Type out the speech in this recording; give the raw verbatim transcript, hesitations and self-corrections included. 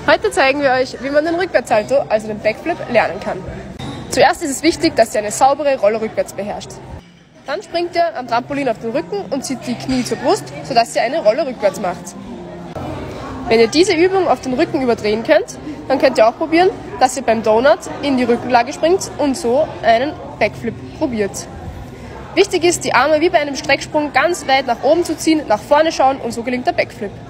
Heute zeigen wir euch, wie man den Rückwärtssalto, also den Backflip, lernen kann. Zuerst ist es wichtig, dass ihr eine saubere Rolle rückwärts beherrscht. Dann springt ihr am Trampolin auf den Rücken und zieht die Knie zur Brust, sodass ihr eine Rolle rückwärts macht. Wenn ihr diese Übung auf den Rücken überdrehen könnt, dann könnt ihr auch probieren, dass ihr beim Donut in die Rückenlage springt und so einen Backflip probiert. Wichtig ist, die Arme wie bei einem Strecksprung ganz weit nach oben zu ziehen, nach vorne schauen und so gelingt der Backflip.